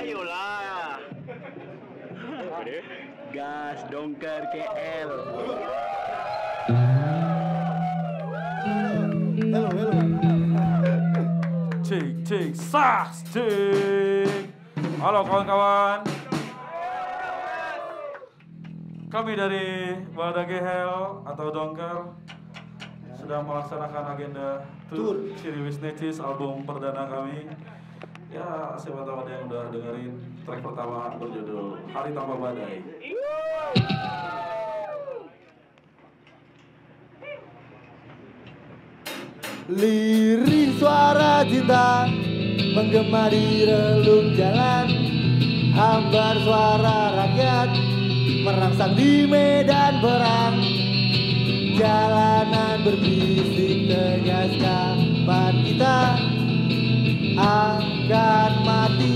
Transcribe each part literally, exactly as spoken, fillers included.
Ayolah. Gas Dongker K L. Halo, halo. Cek, cek, saks, cek. Halo kawan-kawan. Kami dari Balada Gehel atau Dongker sedang melaksanakan agenda tour Ciri Wisnecis album perdana kami. Ya, siapa tahu ada yang udah dengerin track pertama berjudul Hari Tanpa Badai. Lirik suara cinta menggema di relung jalan, hambar suara rakyat merangsang di medan perang. Jalanan berbisik tegas kapan kita akan mati,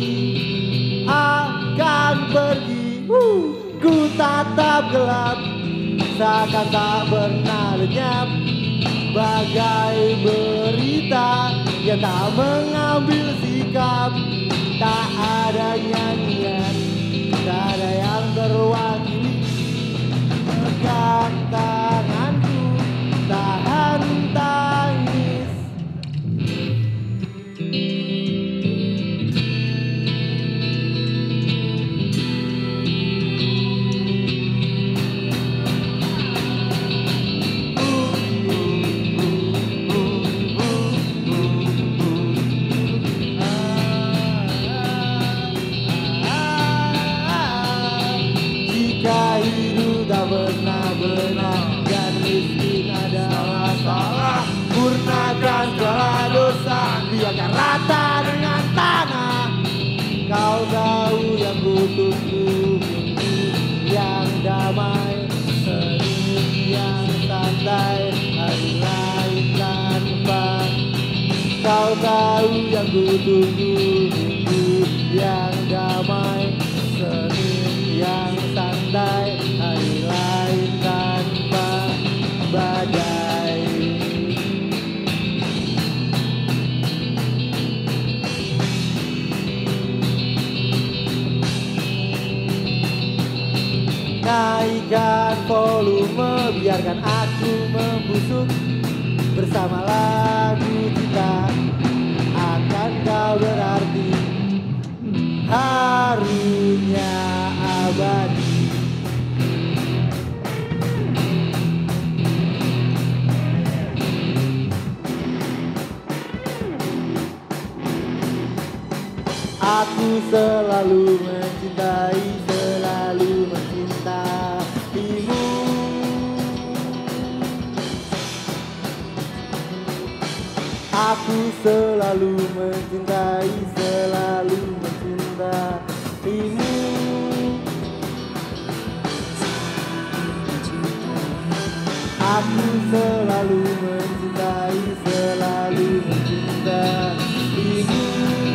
akan pergi. Ku tatap gelap seakan tak pernah lenyap, bagai berita yang tak mengambil sikap. Tak ada nyanyian, tak ada yang terwakili. Pegang tanganku, tahan tangis. Jika hidup tak pernah benar dan miskin adalah salah, murnakan segala dosa, biarkan rata dengan tanah. Kau tahu yang ku tunggu, minggu yang damai, senyum yang santai, hari lain tanpa. Kau tahu yang ku tunggu, minggu yang damai, senyum yang santai, hari lain tanpa badai. Naikkan volume, biarkan aku membusuk bersama lagu kita. Akan kau berarti harunya abadi. Aku selalu mencintai, selalu mencintaimu. Aku selalu mencintai, selalu mencintaimu. Aku selalu mencintai, selalu mencintaimu.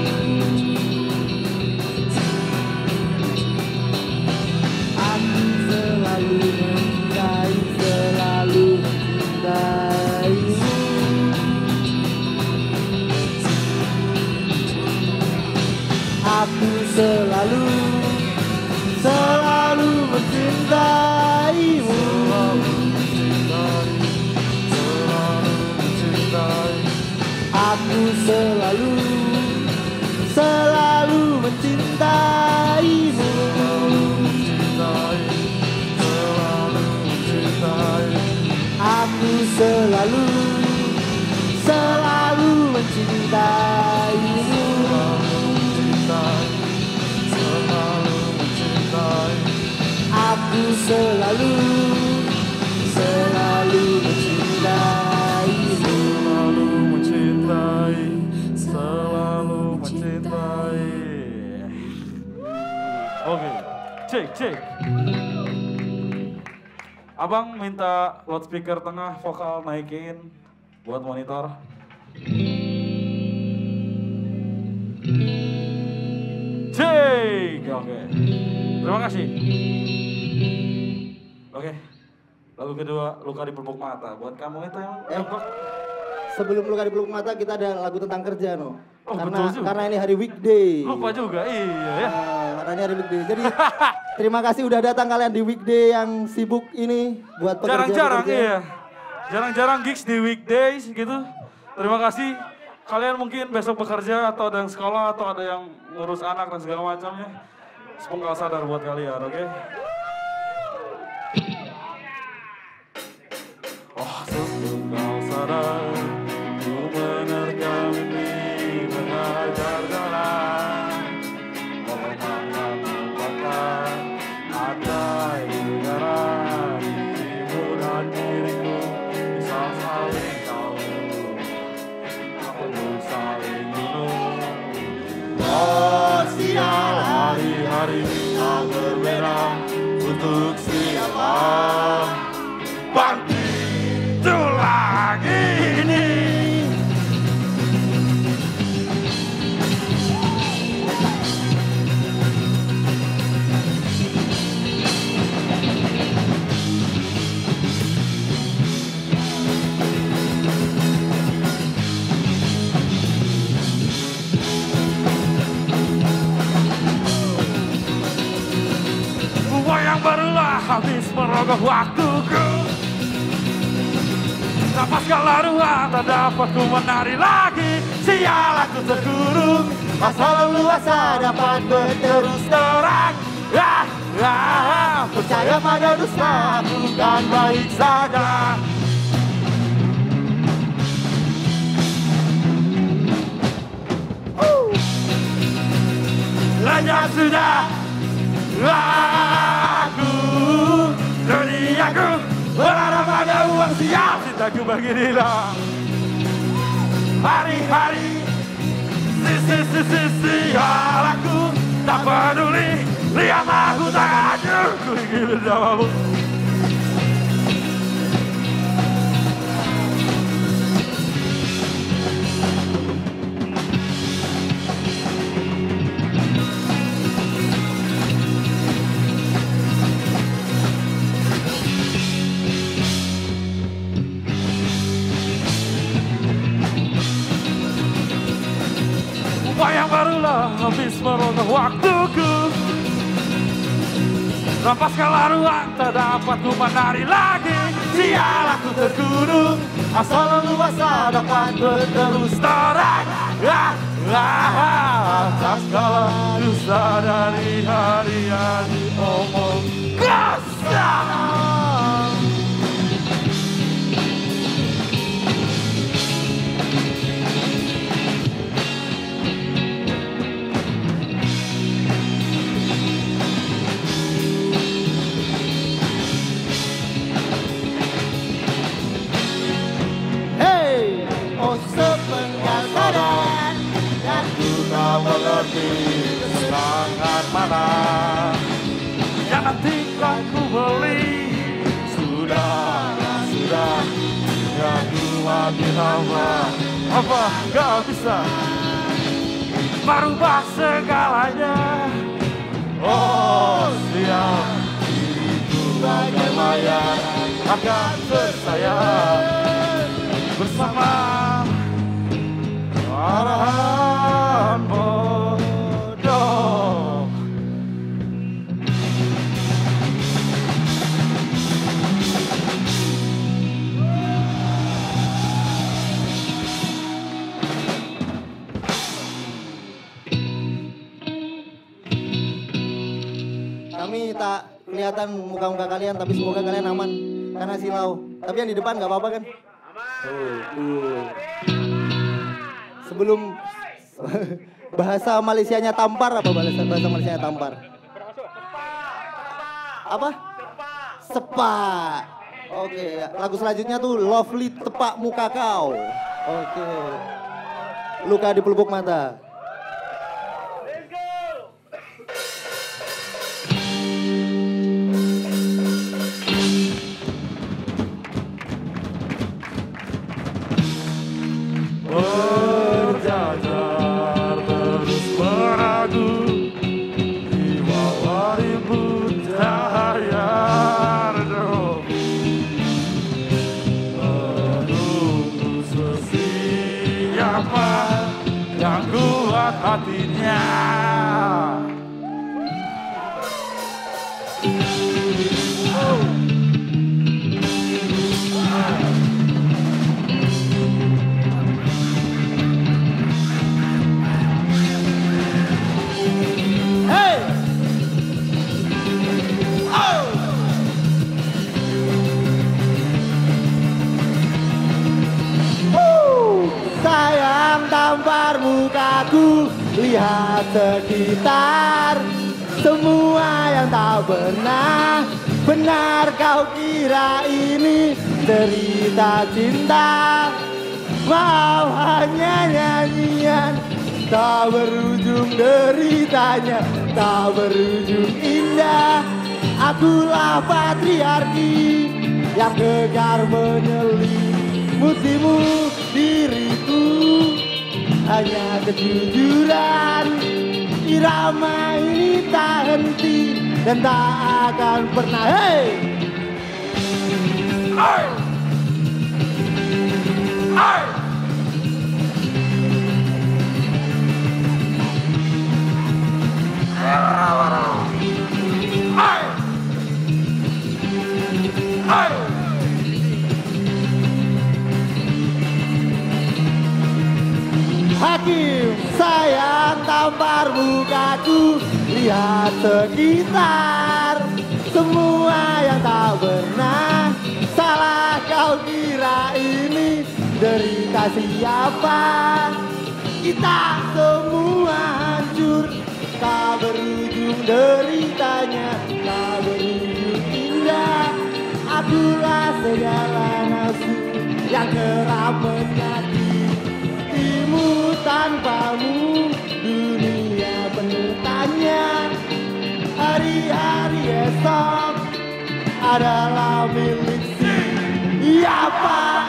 Aku selalu mencintai, selalu mencintaimu. Aku selalu, selalu mencintaimu. Aku selalu, selalu mencintaimu. Aku selalu, selalu mencintaimu. Aku selalu, selalu mencintaimu. Selalu mencintai, selalu mencintai. Oke, cek, cek. Abang minta loudspeaker tengah vokal naikin buat monitor. Cek, oke. Terima kasih. Oke, lagu kedua Luka di Pelupuk Mata. Buat kamu itu yang Eh, sebelum luka di pelupuk mata kita ada lagu tentang kerja, no. Oh, karena betul juga. karena ini hari weekday. Lupa juga, iya ya. Nah, karena ini hari weekday. Jadi terima kasih udah datang kalian di weekday yang sibuk ini buat pekerja. Jarang-jarang iya. Jarang-jarang gigs di weekdays gitu. Terima kasih. Kalian mungkin besok bekerja atau ada yang sekolah atau ada yang ngurus anak dan segala macamnya. Sepenggal sadar buat kalian, oke? Okay? Oh, sepenggal sadar ku menerkam mimpi mengajar jalan. Oh, makan makan ada udara dirimu dan diriku bisa saling tahu. Aku saling bunuh. Oh, sial hari-hari yang berbeda untuk siapa bangkit lagi ini. Yang barulah habis merogoh waktuku. Napas kala ruang tak dapat ku menari lagi. Sial aku terkurung. Masa lalu asa dapat berterus terang. Ah, ah, percaya pada dusta bukan baik saja. uh. Lenyap sudah aku, duniaku berharap pada uang siap. Cintaku bagi hilang hari-hari. Sisi-sisi sial aku tak peduli. Lihat aku tak hancur. Ku ingin bersamamu. Yang barulah habis merogoh waktuku. Rampas kala ruang tak dapat ku menari lagi. Sial aku terkurung. Asal leluasa dapat berterus terang. Ah, ah, atas segala dusta dari hari yang diomong kasar. Oh, sepenggal sadar dan ku tak mengerti kesenangan mana yang nanti kan ku beli. Sudah, sudah, ya ku makin lama. Apa gak bisa merubah segalanya? Oh, siap diriku bagai mayat akan bersayap bersama arahan bodoh. Kami tak kelihatan muka-muka kalian, tapi semoga kalian aman karena silau. Tapi yang di depan nggak apa-apa kan? Tuh, tuh. Sebelum bahasa Malaysianya tampar apa bahasa bahasa Malaysianya tampar? Apa? Sepak. Oke, lagu selanjutnya tuh Lovely Tepak Muka Kau. Oke. Luka di pelupuk mata. Berjajar terus meragu di bawah rimbun cahaya redup. Menunggu sesiapa yang ku lihat sekitar. Semua yang tak pernah benar kau kira ini cerita cinta. Maaf hanya nyanyian, tak berujung deritanya, tak berujung indah. Akulah patriarki yang gegar menyelimutimu diriku. Hanya kejujuran, irama ini tak henti dan tak akan pernah. Hey! Hey! Hey! Hey! Hey! Hakim sayang tampar mukaku, lihat sekitar. Semua yang tak pernah salah kau kira ini derita siapa. Kita semua hancur, tak berujung deritanya, tak berujung indah. Akulah segala nafsu yang kerap menyakitimu. Tanpamu dunia penuh tanya. Hari-hari esok adalah milik siapa.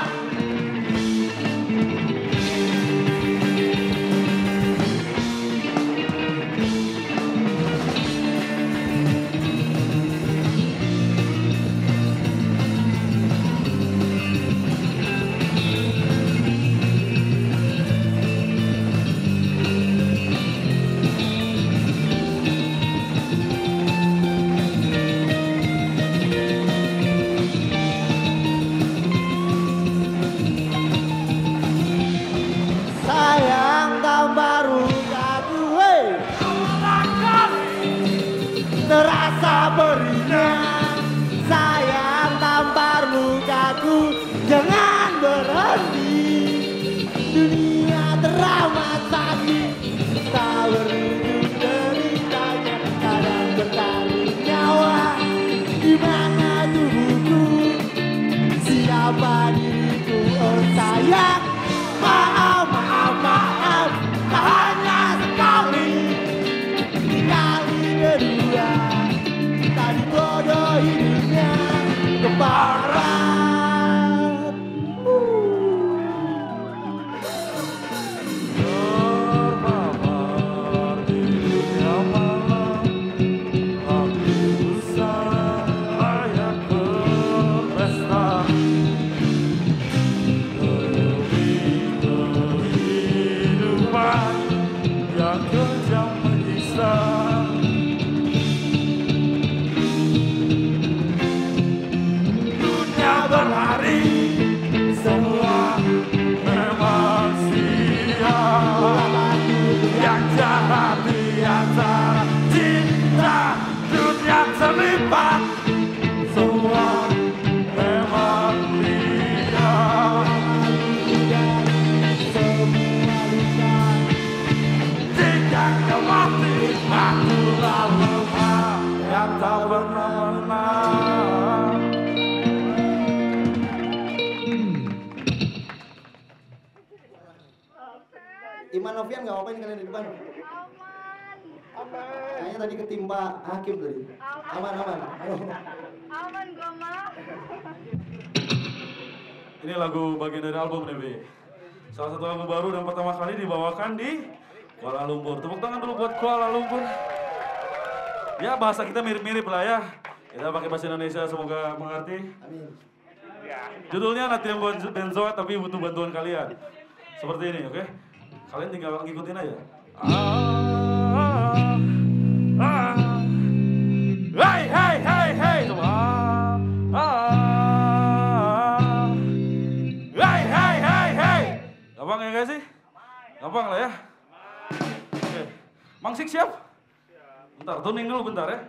Terasa berinya sayang tampar mukaku, jangan berhenti. Dunia teramat sakit, tak berujung deritanya, kadang bertaruh nyawa. Di mana tubuhku, siapa diriku, oh sayang. Maaf, maaf, maaf, tak hanya sekali, kali kedua. Tadi bodoh hidupnya keparat. Termamar di dunia malam, api besar layak berpesta. Demi kehidupan yang kejam menyiksa. Berlari semua memang siap, yang jahat di antara cinta dunia terlibat. Semua memang liar, semua luka. Jika kau mati, akulah lemah yang tak pernah menang. Iman Novian nggak ngapain kalian di depan? Aman. Aman. Kayaknya tadi ketimpa hakim tadi. Aman, aman. Aman gua mah. Ini lagu bagian dari album nih, Bi. Salah satu lagu baru dan pertama kali dibawakan di Kuala Lumpur. Tepuk tangan dulu buat Kuala Lumpur. Ya, bahasa kita mirip-mirip lah ya. Kita pakai bahasa Indonesia, semoga mengerti. Amin. Judulnya Nanti yang buat Benzo, tapi butuh bantuan kalian. Seperti ini, oke? Kalian tinggal ngikutin aja. Ah, ah, hey, hey, hey, hey. Ah, ah, hey, hey, hey, hey. Gampang ya guys sih? Gampang lah ya. Oke, Mangsik siap? Bentar, tuning dulu bentar ya.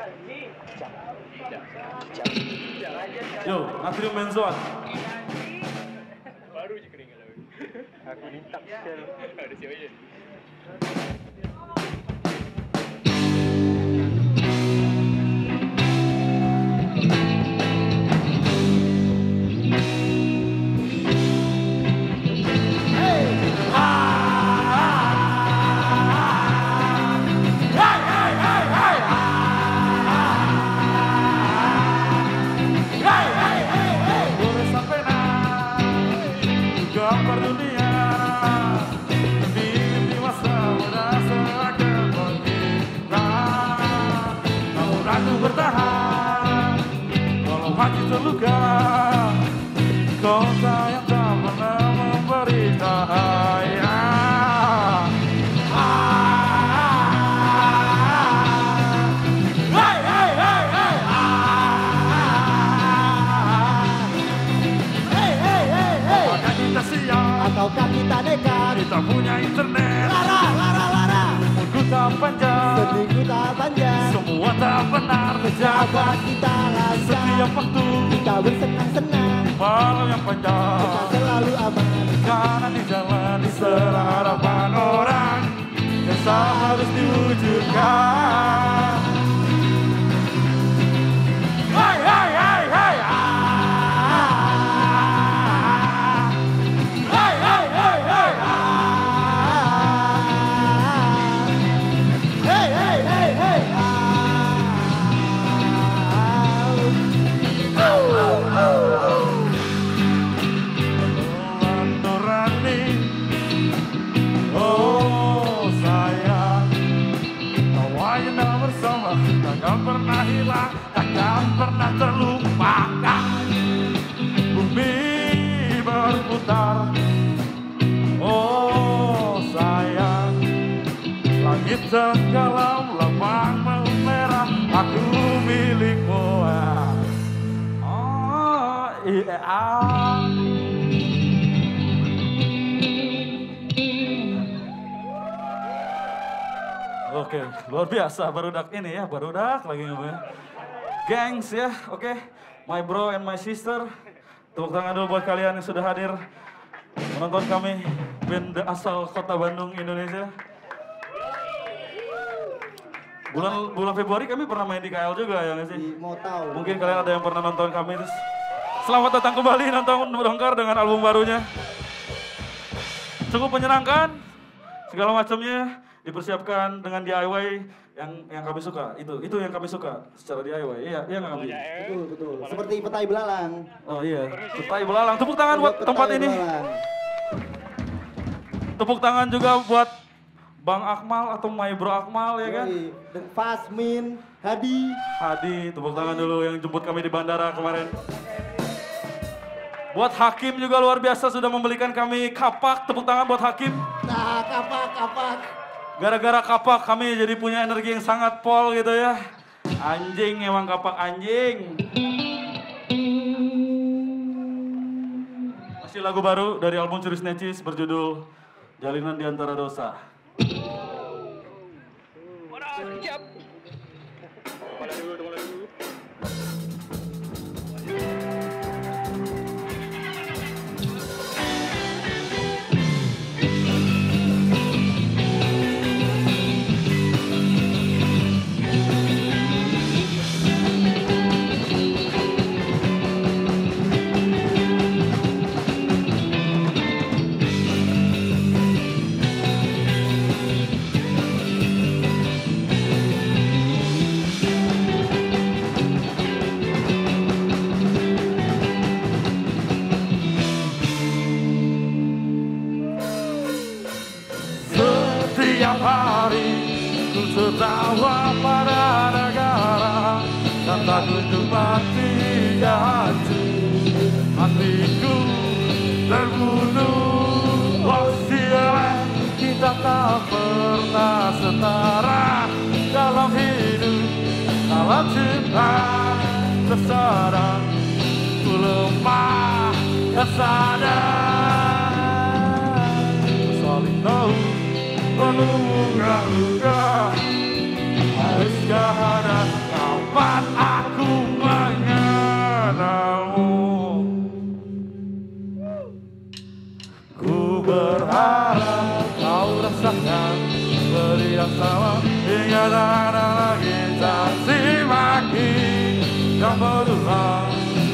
Yo, natrium benzoat. Baru je keringat lagi. Aku minta sel. Ada siapa je. Gambar dunia di masa muda seragam kita, kalau ragu bertahan, kalau hati terluka, kota yang tak pernah memberi cahaya. Ataukah kita nekat? Kita punya internet. Lara, lara, lara. Umurku tak panjang, Sedihku tak panjang. semua tak benar Jaga terjaga. kita lancar. Setiap waktu Kita bersenang-senang. malam yang Kita panjang, selalu aman. karena di jalan diserang harapan orang yang harus diwujudkan. Hai hai hai hai. Hai hai hai hai. Hey, hey, hey, hey. Nurani, oh sayang, tawa yang bersama takkan pernah hilang, takkan pernah terlupakan. Bumi berputar, oh sayang, langit tenggelam, lapang merah, aku milikmu. Oh iya. Oke, luar biasa barudak ini ya, barudak lagi ngomongnya. Gengs ya, oke. My bro and my sister. Tepuk tangan dulu buat kalian yang sudah hadir menonton kami, band asal kota Bandung, Indonesia. Bulan bulan Februari kami pernah main di K L juga ya nggak sih? Mau tahu. Mungkin kalian ada yang pernah nonton kami terus. Selamat datang kembali nonton Dongkar dengan album barunya. Cukup menyenangkan, segala macamnya dipersiapkan dengan D I Y yang yang kami suka. Itu itu yang kami suka secara D I Y. Iya, iya nggak kami? Betul, betul. Seperti petai belalang. Oh iya, petai belalang. Tepuk tangan buat Petai tempat ini. belalang. Tepuk tangan juga buat Bang Akmal atau My Bro Akmal ya kan? Yoi. Dan Fasmin, Hadi. Hadi, tepuk tangan dulu yang jemput kami di bandara kemarin. Buat Hakim juga luar biasa sudah membelikan kami kapak. Tepuk tangan buat Hakim. Nah, kapak, kapak. Gara-gara kapak kami jadi punya energi yang sangat pol gitu ya. Anjing emang kapak anjing. Masih lagu baru dari album Curious Necis berjudul Jalinan Di Antara Dosa. Siap. Kepala dulu, kepala dulu. Setiap hari ku tertawa pada negara dan tak kunjung mati hati. Hatiku terbunuh. Oh sialan, kita tak pernah setara dalam hidup, dalam cinta. Tersadar ku lemah dan sadar, saling tahu penuh luka-luka. Haruskah ada kau kapan aku mengenalmu. Ku berharap kau rasakan beri yang sama hingga tak ada lagi caci maki yang berulang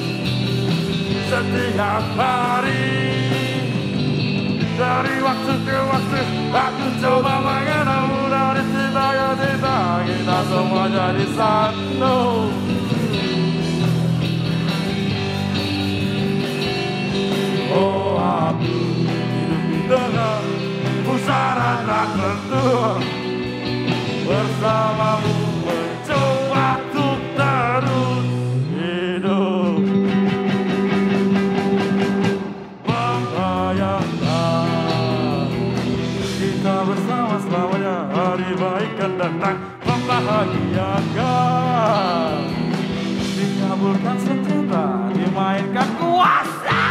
setiap hari. Dari waktu ke waktu aku coba mengenalmu, dari cinta ke cinta kita semua jadi satu. Oh aku hidup di tengah pusaran tak tentu, bersamamu mencoba untuk terus hidup. Membayangkan kita bersama selamanya, hari baik akan datang membahagiakan. Dikabulkan senjata, dimainkan kuasa.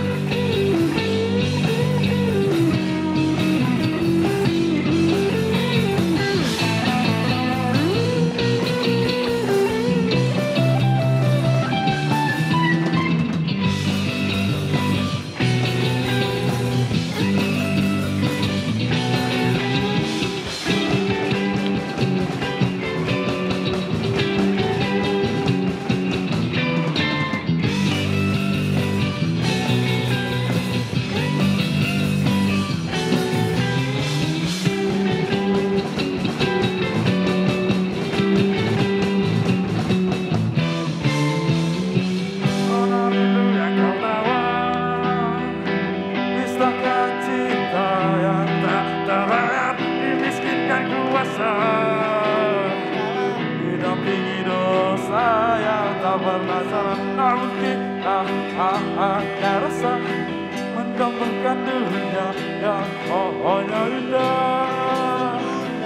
Didampingi dosa yang tak pernah salah, namun kita hanya rasa mendambakan dunia yang hanya indah.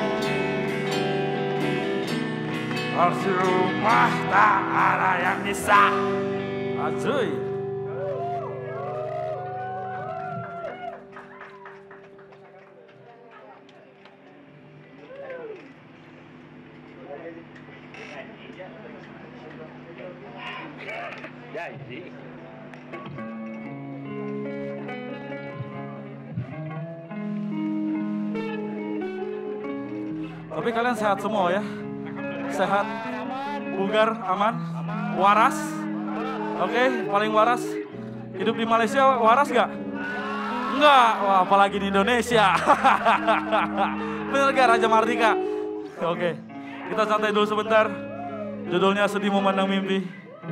Arsi rumah tak ada yang bisa. Acuy. Jadi tapi kalian sehat semua ya? Sehat, bugar, aman, waras. Oke, paling waras. Hidup di Malaysia waras gak? Enggak, wah apalagi di Indonesia. Bener gak Raja Mardika? Oke, kita santai dulu sebentar. Judulnya Sedih Memandang Mimpi.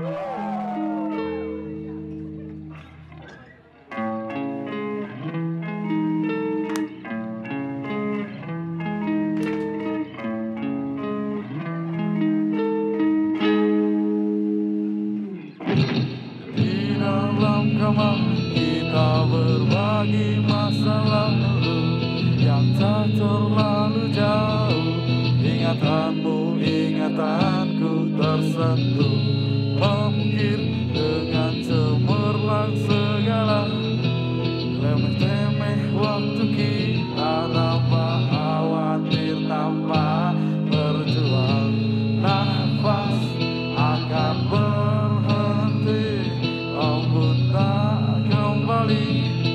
Kita berbagi masa lalu yang tak terlalu jauh. Ingatanmu, ingatanku tersentuh, mengukir dengan cemerlang segala lemeh-temeh waktu kita tanpa khawatir, tanpa berjuang. Nafas akan berhenti, ampun tak kembali,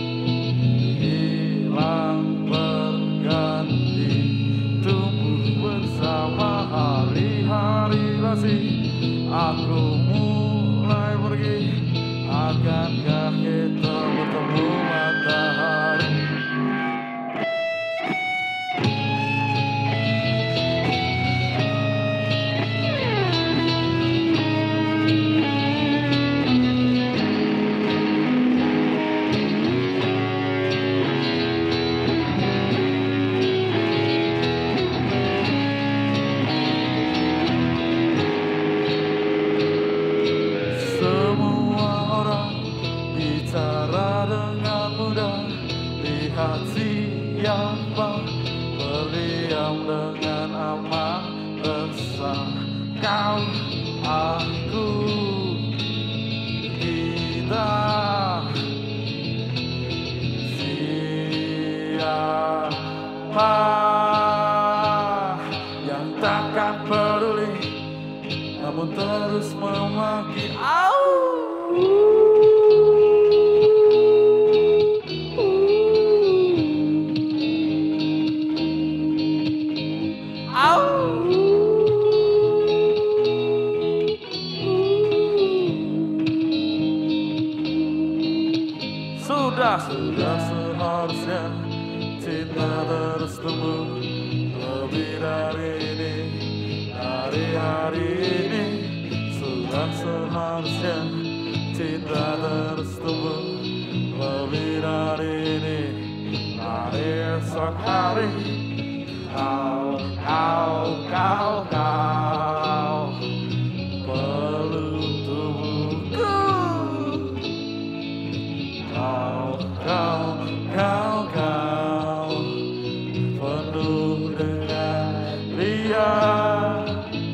hilang berganti, tumbuh bersama hari-hari kasih. Aku mulai pergi, akankah kita bertemu matahari? Siapa berdiam dengan amat resah, kau, aku, kita. Siapa yang takkan peduli, namun terus memaki. Au. Sudah, sudah seharusnya cinta terus tumbuh lebih dari ini, dari hari ini. Sudah seharusnya cinta terus tumbuh lebih dari ini, dari esok hari. Kau, kau, kau, kau peluk tubuhku. Kau, kau, kau, kau penuh dengan liar.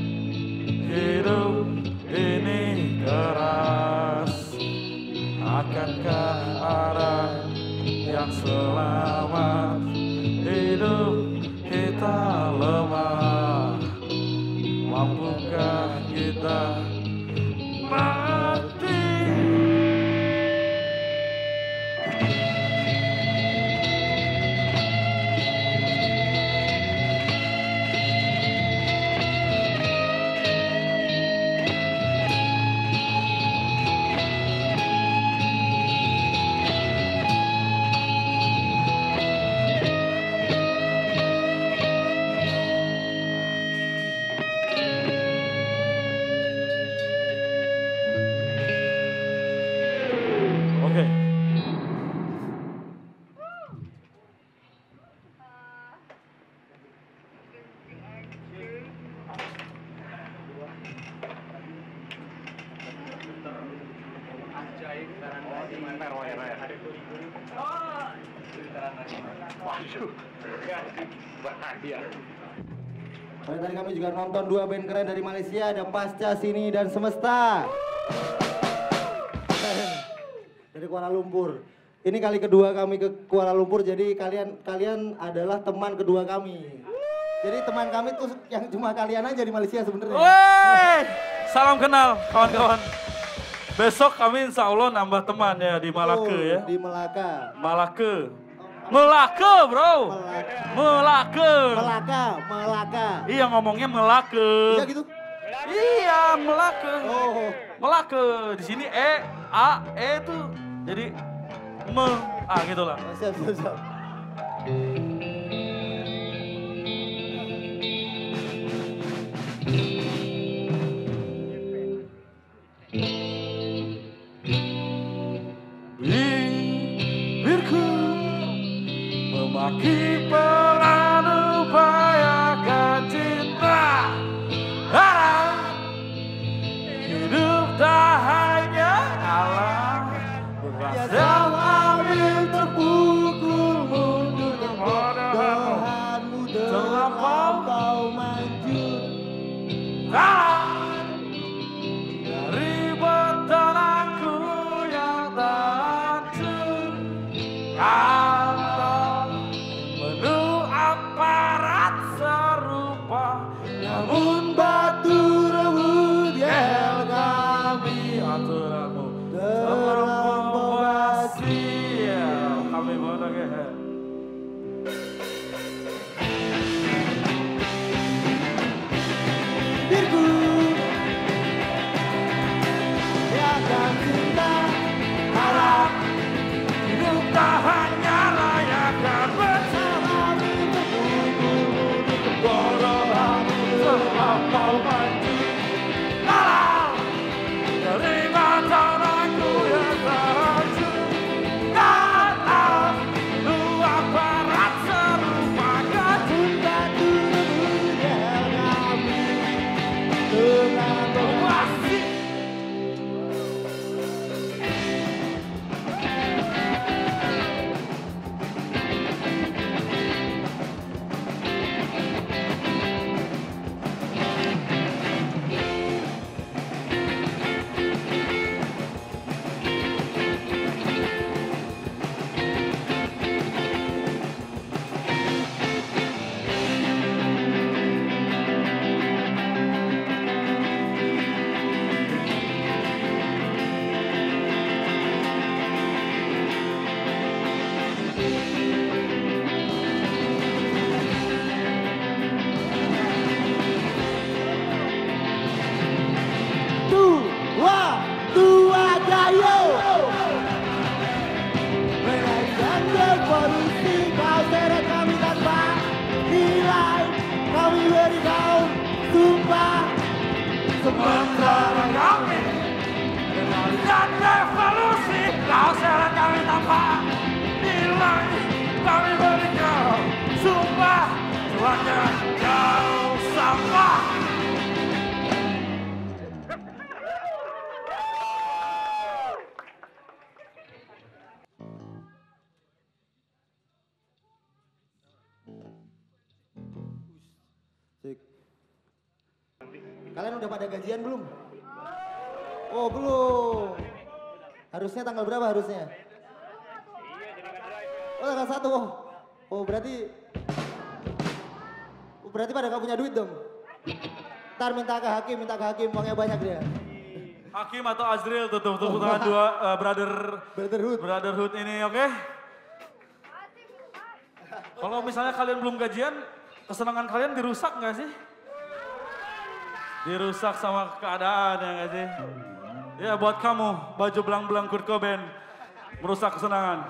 Hidup ini keras, akankah ada yang selamat? Hidup kita lemah, mampukah kita mati? Oke. Baik, tadi kami juga nonton dua band keren dari Malaysia, ada Pasca Sini dan Semesta. Dari Kuala Lumpur. Ini kali kedua kami ke Kuala Lumpur, jadi kalian kalian adalah teman kedua kami. Jadi teman kami tuh yang cuma kalian aja di Malaysia sebenarnya. Wey, salam kenal kawan-kawan. Besok kami insya Allah nambah teman ya di Malaka Oh, ya. Di Melaka. Malaka. Melaka bro. Melaka. Melaka, Melaka. Iya ngomongnya Melaka. Iya gitu? Iya Melaka. Oh. Melaka. Di sini E, A, E tuh jadi me, ah gitu lah. Siap, siap, siap. Bibirku memaki pelan upayakan cinta. Harap hidup tak hanya alam, berasal ambil terpukul mundur Tuhanmu terlampau maju. Dari betonanku yang hancur, kata penuh aparat serupa, namun batu rebut yel kami aturanmu Dalam sementara kami dan revolusi kau seret kami tanpa nilai kami beri kau sumpah tuanya kau sampah. Kalian udah pada gajian belum? Oh belum. Harusnya tanggal berapa harusnya? Oh tanggal satu. Oh, oh berarti, oh, berarti pada gak punya duit dong. Ntar minta ke hakim, minta ke hakim, uangnya banyak dia. Hakim atau Azril tuh tuh tuh tangan dua uh, brother Brotherhood. brotherhood ini, oke? Okay? Kalau misalnya kalian belum gajian, kesenangan kalian dirusak nggak sih? Dirusak sama keadaan ya nggak sih? Ya buat kamu, baju belang-belang Kurt Cobain merusak kesenangan.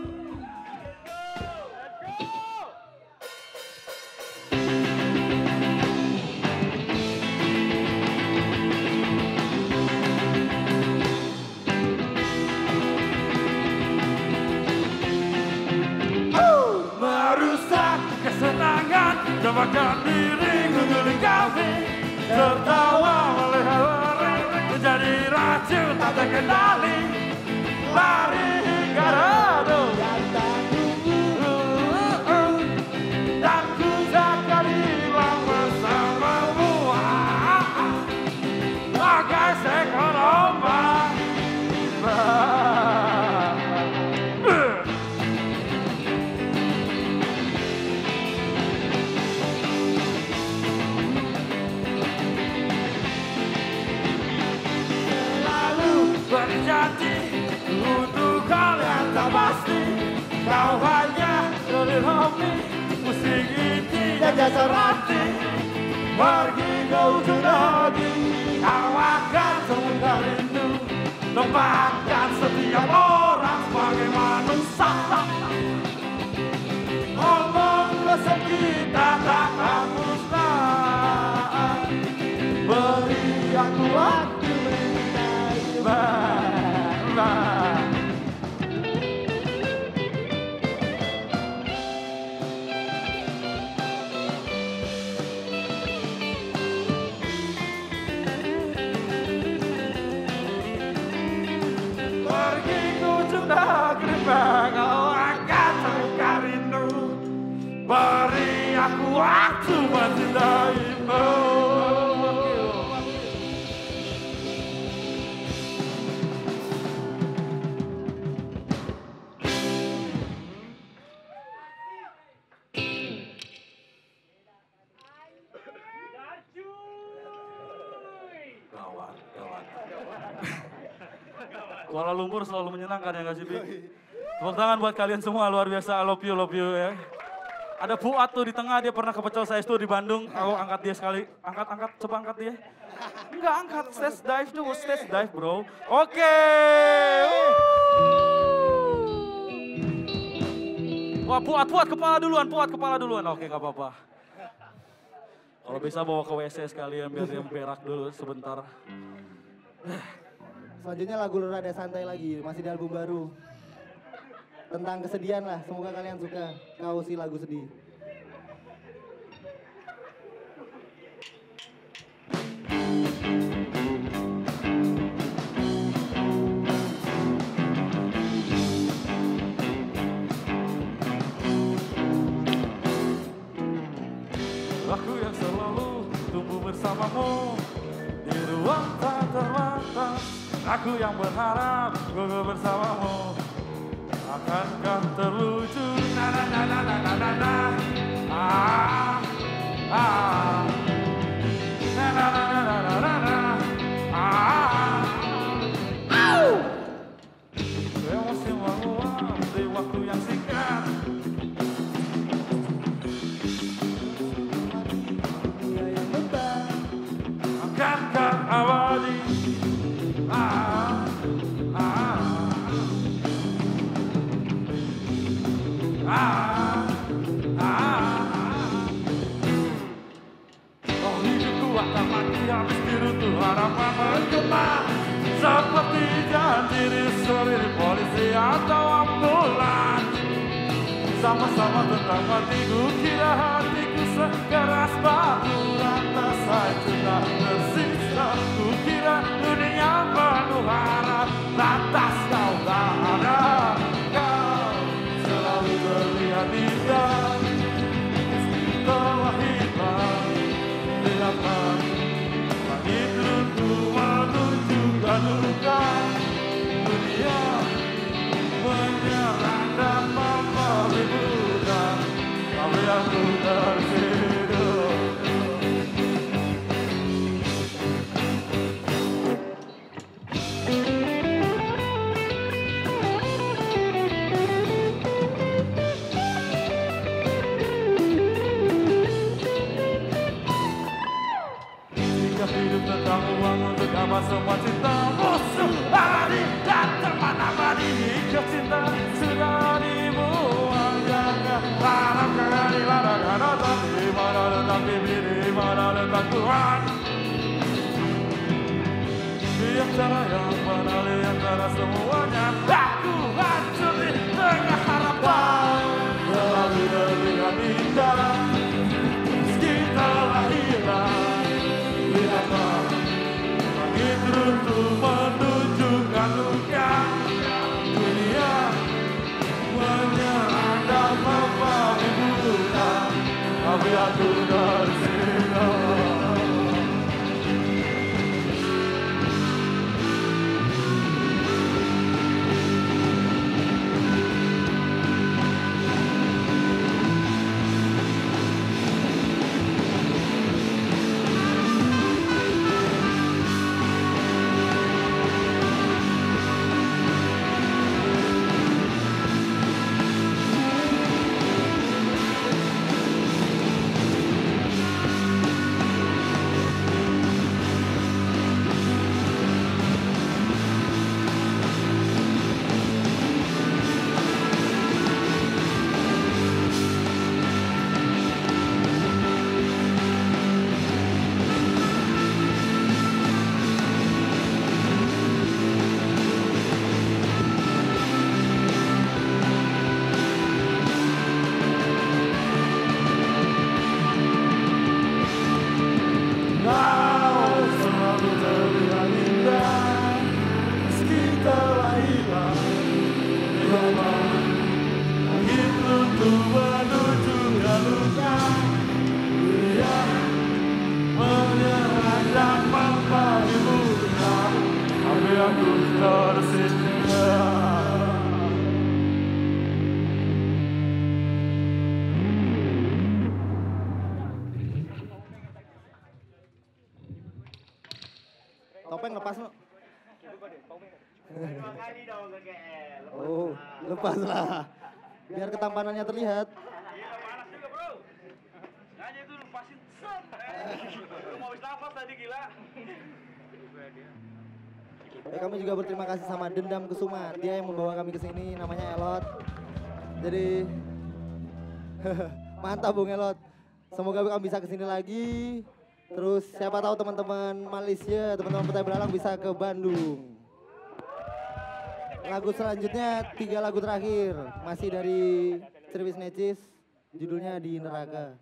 Merusak kesenangan, dapatkan diri menguling kami. Tertawa melihat menjadi racun tak terkendali. Lari hingga redup dan ku takkan hilang bersamamu. Bagai seekor ombak. Berjanji untuk kalian tak pasti. Kau hanya dari hobi musik ini dan jasa rati. Pergi ke ujung negeri, kau akan temukan rindu. Tempatkan setiap orang sebagai manusia. Omong kesan kita takkan musnah. Beri aku waktu Bye. Bye. Pergi ke ujung negeri, kau akan temukan rindu. Beri aku waktu mencintaimu. Kuala Lumpur selalu menyenangkan ya nggak sih, Bi? Tepuk tangan buat kalian semua, luar biasa, I love you, love you ya. Ada Fuad tuh di tengah, dia pernah ke Pecel Sais tuh di Bandung. Aku angkat dia sekali, angkat, angkat, coba angkat dia. Enggak angkat, stage dive tuh, stage dive bro. Oke. Wah Fuad, Fuad kepala duluan, Fuad kepala duluan. Oke gak apa-apa. Kalau bisa bawa ke W C sekalian biar dia berak dulu sebentar. Selanjutnya lagu rada santai lagi, masih di album baru. Tentang kesedihan lah, semoga kalian suka. Kau sih lagu sedih. Aku yang selalu tumbuh bersamamu di ruang tak terbatas. Aku yang berharap gue bersamamu akankah terwujud. Na na na na na na na na. Ah ah. Na na na na na na na na. Ah. Au. Emosi menguap di waktu yang singkat. Akankah abadi. Ah, ah, Sama-sama tentang matiku, kira hatiku sekeras batu. Lantas saya sudah tersisa, ku kira dunia penuh harap. Lantas kau tak ada, kau selalu terlihat indah. Telah hilang, lihatlah langit runtuh menunjukkan luka. Dunia menyerang dan memberi buta, tapi aku terseduh. Jika hidup tentang uang untuk apa semua cinta musuh abadi dan teman abadi. Jika cinta sudah dibuang, jangan harapkan di mana datang, di mana letak bibir, di mana letak Tuhan. Biar cara yang benar di antara semuanya, aku hancur di tengah harapan. Selalu terlihat indah, meski telah hilang. Lihatlah langit runtuh menunjukkan luka. Dunia menyerang dan memberi buta, tapi aku terseduh. Topeng lepas lo. Dua kali dong ke G L. Oh, lepas lah. Biar ketampanannya terlihat. Iya, panas juga bro. Nanya itu lepasin set. Lu mau habis nafas tadi gila. Ya, kami juga berterima kasih sama Dendam Kusuma. Dia yang membawa kami ke sini, namanya Elot. Jadi mantap Bung Elot. Semoga kami bisa ke sini lagi. Terus siapa tahu teman-teman Malaysia, teman-teman Petai Belalang bisa ke Bandung. Lagu selanjutnya, tiga lagu terakhir. Masih dari Cerewis Necis, judulnya Di Neraka.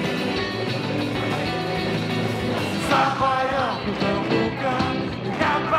Siapa yang kutemukan, mengapa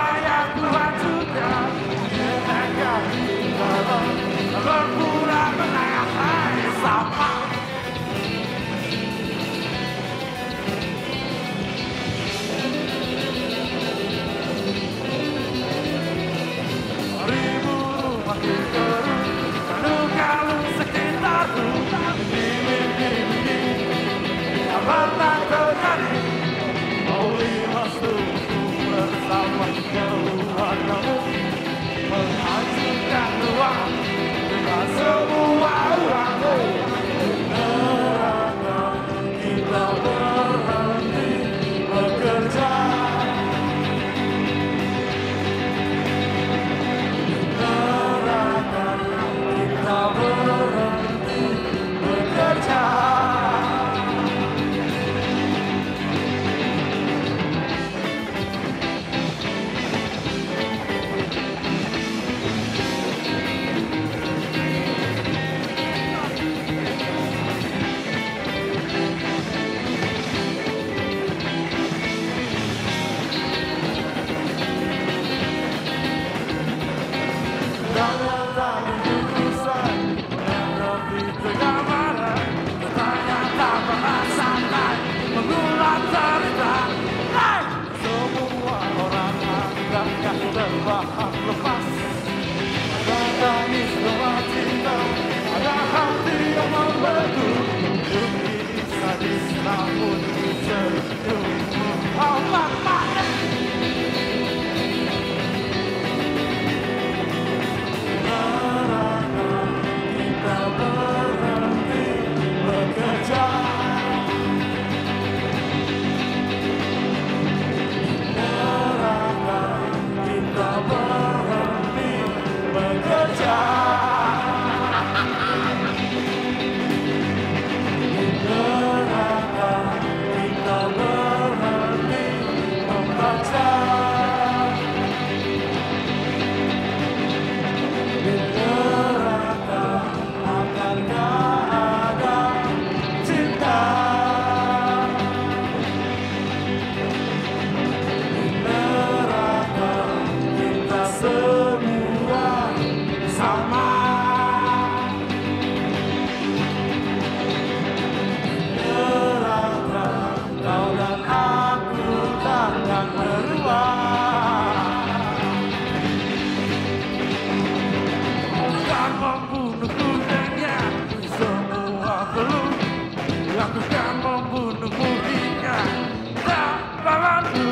restuku bersama keluargamu menghancurkan ruang dengan semua orangmu. Neraka kita berhenti bekerja. Neraka kita berhenti bekerja. Terbahak lepas, ada tangis lemah cinta, ada hati yang membeku. Bukti sadis namun senyum Allah mana. Neraka kita berhenti bekerja. Kita berhenti bekerja. Neraka kita berhenti membaca. Di neraka akan gak ada cinta. Semua sama. Neraka kau dan aku takkan berubah. Bukan membunuhku hanya semua belum. Lakukan membunuhmu hingga tak mampu.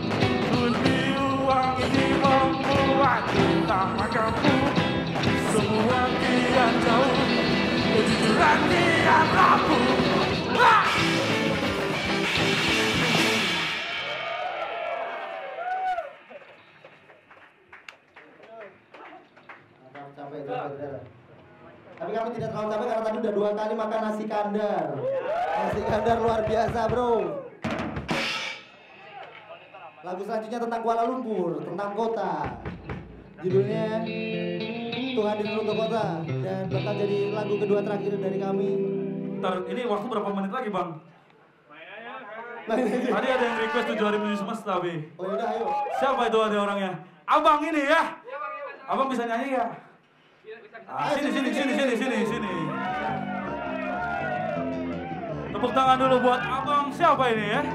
Utama kamu semua kian jauh, kejujuran kian rapuh. Capek, capek, tapi kami tidak terlalu capek karena tadi udah dua kali makan nasi kandar. Nasi kandar luar biasa, bro. Lagu selanjutnya tentang Kuala Lumpur, tentang kota. Judulnya Tuhan di Runtuh Kota, dan bakal jadi lagu kedua terakhir dari kami. Ntar, ini waktu berapa menit lagi, Bang? Tadi ada yang request tujuh hari menuju semesta, Bi. Oh yaudah, ayo. Siapa itu ada orangnya? Abang ini ya? Abang bisa nyanyi ya? Ah, sini, sini, sini, sini, sini, sini. Tepuk tangan dulu buat abang. Siapa ini ya?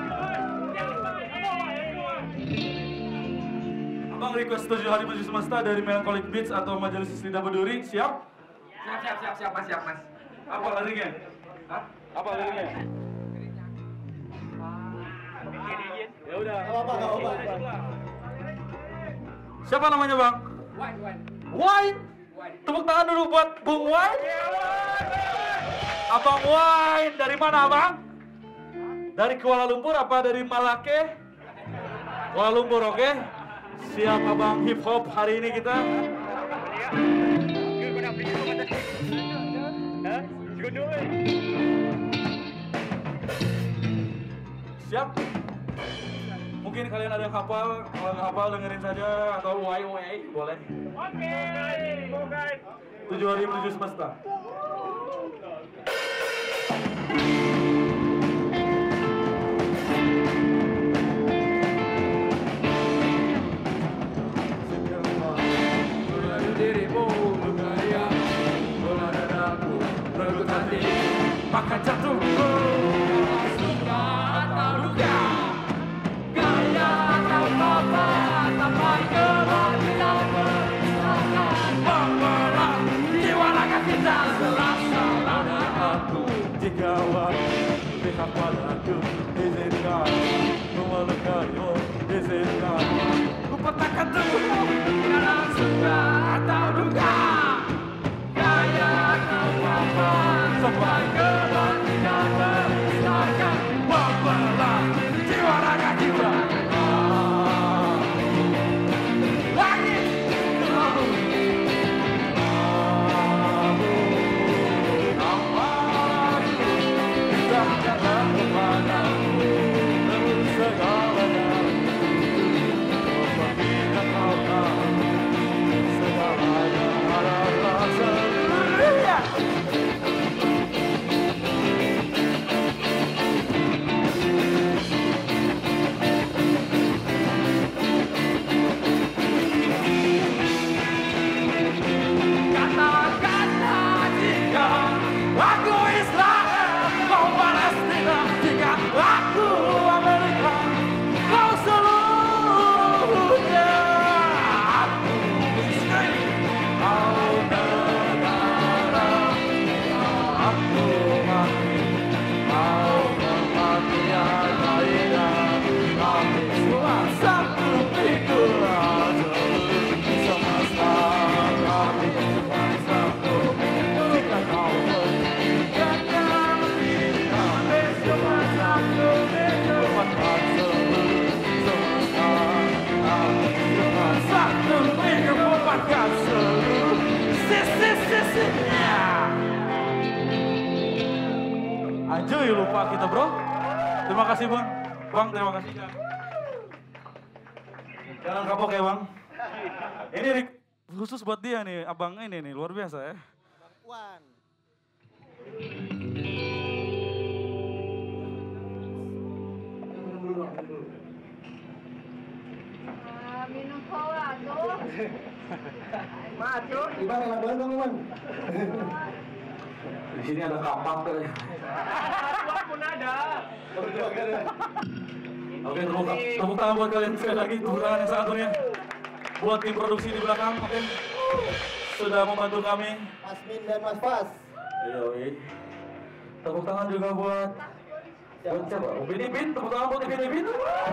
Abang request tujuh hari menuju semesta dari Melancholic Beats atau Majelis Lidah Berduri. Siap? Siap, siap, siap, siap, mas, siap, mas. Apa liriknya? Hah? Apa liriknya? Ya udah. Gak apa, gak apa. Siapa namanya, Bang? White, white. White. Tepuk tangan dulu buat Bung White. Abang White dari mana, Bang? Dari Kuala Lumpur apa dari Malake? Kuala Lumpur, oke? Okay? Siap Abang hip hop hari ini kita. Siap? Mungkin kalian ada yang hafal, kalau nggak hafal dengerin saja atau wai wai boleh. Oke. Tujuh hari menuju semesta. Dirimu bergaya, bola dadaku bergut hati, maka jatuhku suka atau duka, gaya atau apa, sampai kebahagiaan berisahkan membelah jiwa raga kita, serasa lada aku jika waktu Wih, lupa kita bro. Terima kasih bang. Bang, terima kasih. Jangan kapok ya bang. Ini Rick, khusus buat dia nih, abang ini nih, luar biasa ya. Wan. Ah, minum cola tuh. Maju. Iban enak banget dong, Iban. Di sini ada kapak tuh. Pun ada. Oke, tepuk, tepuk tangan buat kalian sekali lagi, tepuk tangan yang sangat meriah. Buat tim produksi di belakang, oke. Sudah membantu kami. Mas Min dan Mas Fas. Iya, oke. Tepuk tangan juga buat buat siapa? Upin Ipin, tepuk tangan buat Upin Ipin.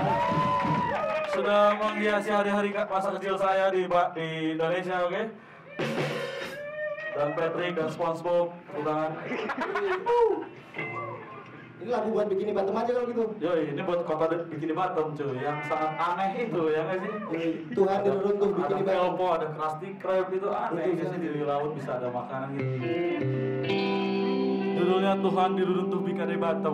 Sudah menghiasi hari-hari masa kecil saya di di Indonesia, oke. Dan Patrick dan SpongeBob, tepuk tangan. Ini lagu buat bikini bottom aja kalau gitu. Yoi, ini buat kota bikini bottom cuy, yang sangat aneh itu ya nggak sih? Tuhan diruntuh bikini ada bottom. kelpo, ada Krusty Krab itu aneh nggak sih, di laut bisa ada makanan gitu. Judulnya Tuhan diruntuh bikini bottom.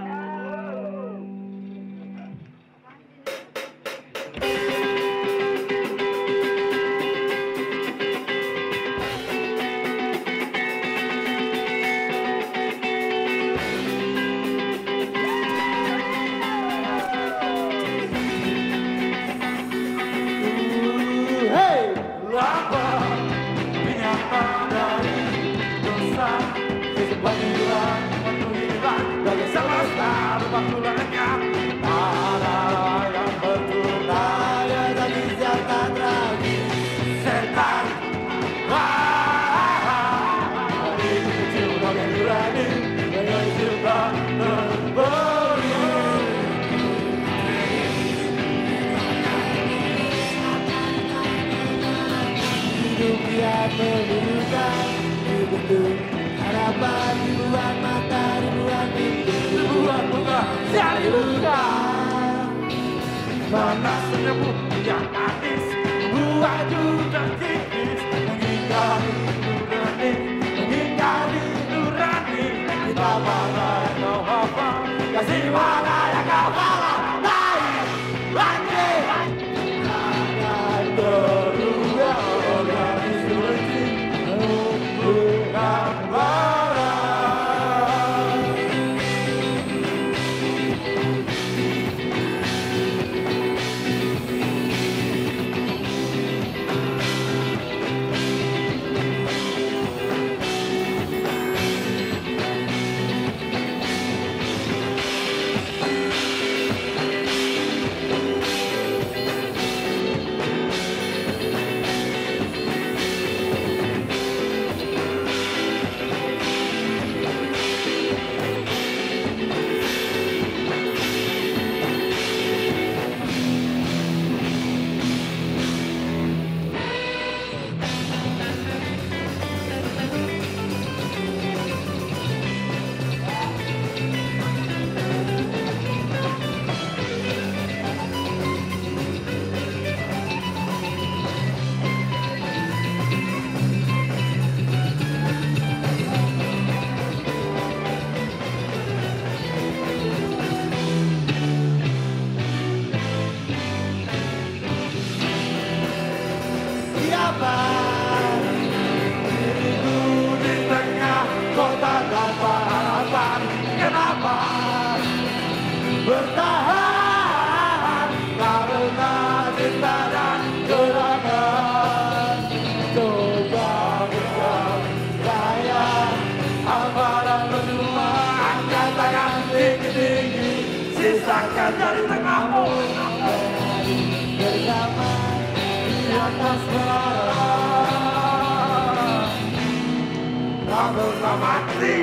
Harapan ribuan mata, ribuan pintu, ribuan muka, cari luka. Mana senyummu yang manis, buat juga tipis, mengingkari nurani, mengingkari nurani. Kita mana yang kau hafal, kasih mana yang kau kalah, naik lagi. Jangan berulang organisasi benci, bukan barang. Bertahan karena cinta dan gerakan. Coba percaya amalan berdua, angkat tangan tinggi-tinggi, sisakan dari tengahmu bersama di atas menara. Kamu mati.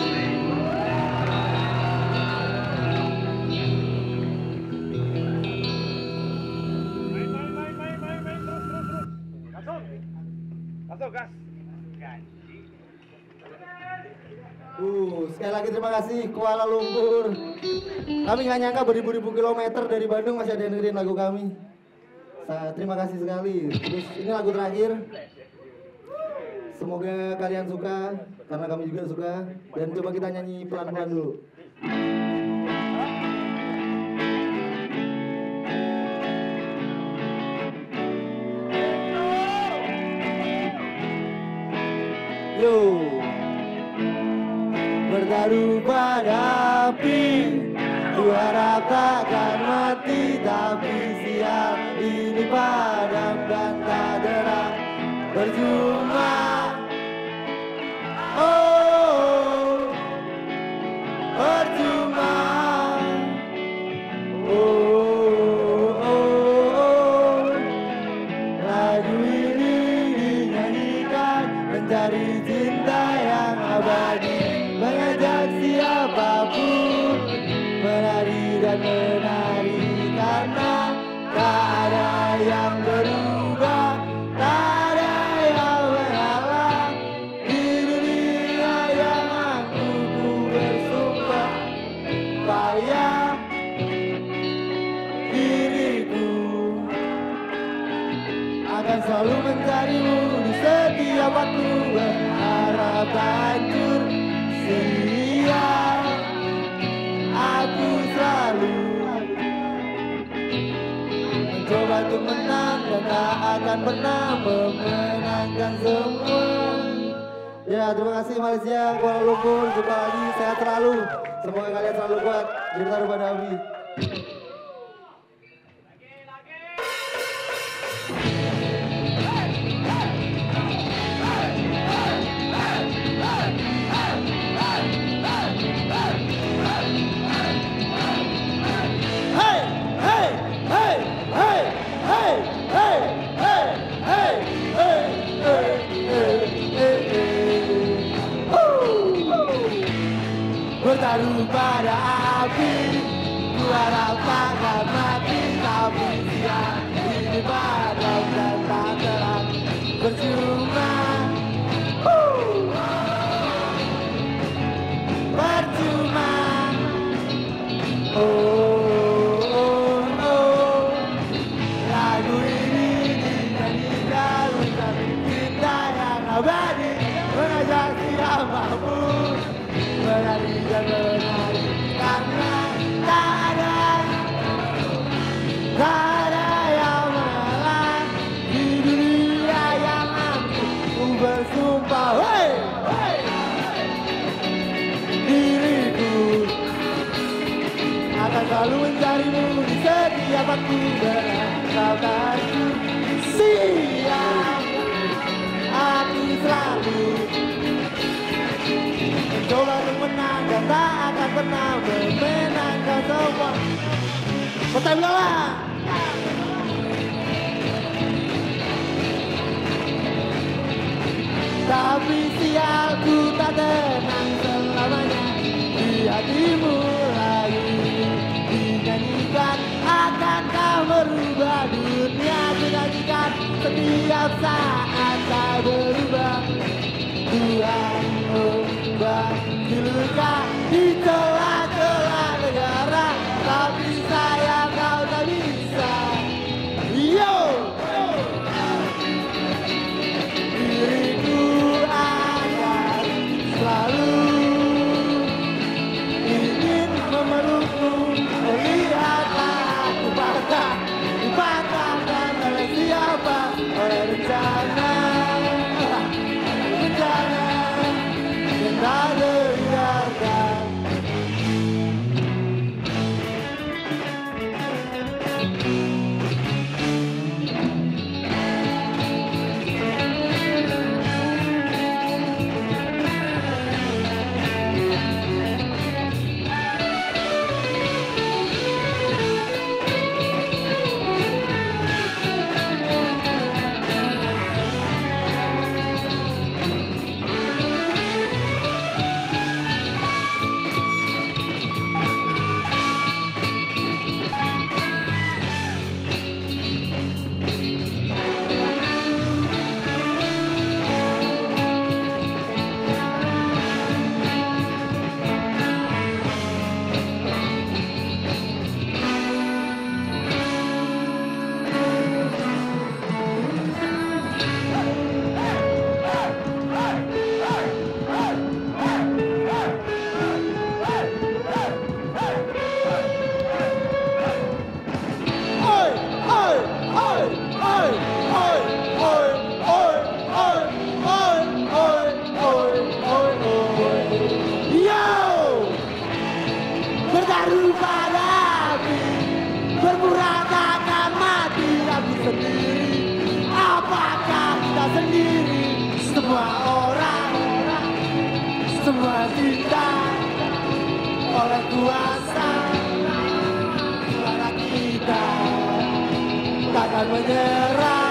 Uh, sekali lagi terima kasih Kuala Lumpur. Kami nggak nyangka beribu-ribu kilometer dari Bandung masih ada yang dengerin lagu kami. Sa terima kasih sekali. Terus ini lagu terakhir. Semoga kalian suka karena kami juga suka. Dan coba kita nyanyi pelan-pelan dulu. Yo, bertaruh pada api, ku harap takkan mati, tapi sial ini padam dan tak terang, percuma. Oh, percuma. Oh, oh, oh, lagu ini dinyanyikan mencari cinta yang abadi, mengajak siapapun menari dan menari, karena tak ada yang berubah, tak ada yang berhalang di dunia yang aku ku bersumpah payah diriku akan selalu mencarimu di setiap waktu, berharap hancur sia. Aku selalu mencoba untuk menang dan tak akan pernah memenangkan semua. Ya, terima kasih Malaysia, Kuala Lumpur. Jumpa lagi, sehat selalu. Semoga kalian selalu kuat. Bertaruh pada api. Bertaruh pada api, ku harap takkan mati, tapi siang ini padam dan tak terang, percuma. Percuma. Oh, oh, oh, lagu ini dinyanyikan mencari cinta yang abadi, mengajak siapapun menari dan menari, karena tak ada, tak ada yang mengalah di dunia yang aku ku bersumpah. Hey, hey, diriku akan selalu mencarimu di setiap waktu, berharap siap. Aku selalu mencoba untuk menang dan tak akan pernah memenangkan semua. Betul lah. Tapi sial, ku tak tenang selamanya, di hatimu lagi dinyanyikan. Akankah merubah dunia dinyanyikan, setiap saat tak berubah. Tuhan membagi luka di celah-celah negara, tapi sayang kau tak bisa. Yo, diriku akan selalu ingin memelukmu, melihatlah aku patah, dipatahkan oleh siapa, oleh rencana, rencana yang tak terbiarkan. oi, oi, oi, oi, oi, oi, oi, oi, oi, oi. Yo, bertaruh pada api, berpura takkan mati api sendiri. Apakah kita sendiri? Semua orang, semua cinta oleh kuasa suara kita takkan menyerah.